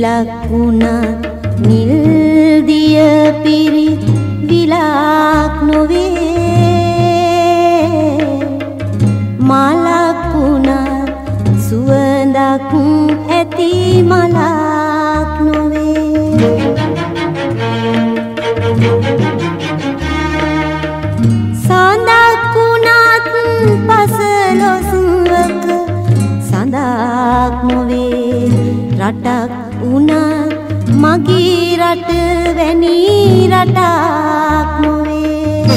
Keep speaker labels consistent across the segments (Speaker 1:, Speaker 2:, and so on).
Speaker 1: විලක් වුණත් නිල් දිය පිරිත් විලක් නොවේ මලක් වුණත් සුවඳක් ඇති මලක් නොවේ සඳක් වුණත් පසළොස්වක සඳක් නොවේ රටක් වුණත් මගේ රට වැනි රටක් නොවේ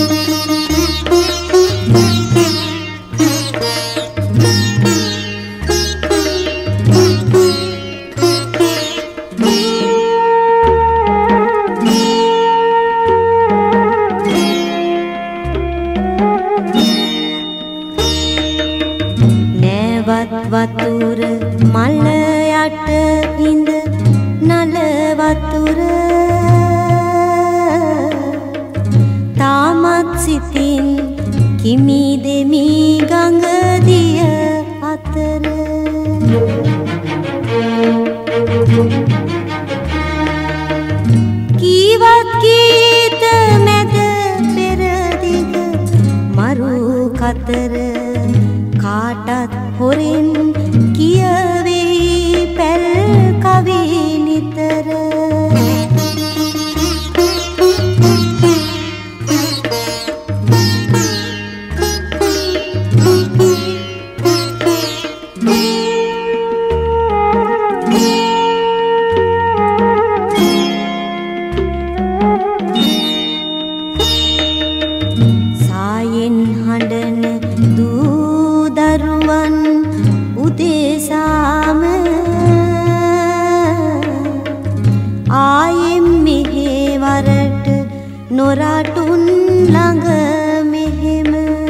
Speaker 1: නැවත් වතුර මල යට ඉඳ නල වතුර තාමත් සිතින් කිමි දෙමි ගඟ දිය අතර කීවත් ගීත මැද පෙරදිග මරු කතර කාටත් හොරෙන් කියවෙයි පැල් කවි නිතර සායෙන් හඬන දූ දරුවන් උදෙසාම ආයෙම් මෙහෙවරට නොරටුන් ළඟ මෙහෙම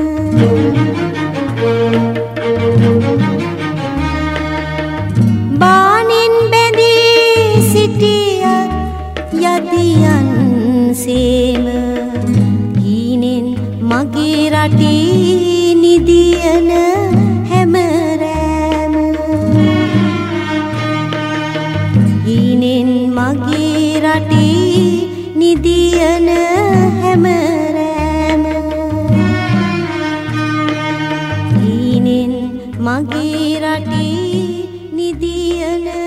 Speaker 1: බානින් බැඳී සිටිය යදියන් සේම හීනෙන් මගේ රටේ නිදියන හැම රෑම හීනෙන් මගේ රටේ නිදියන හැම රෑම හීනෙන් මගේ රටේ නිදියන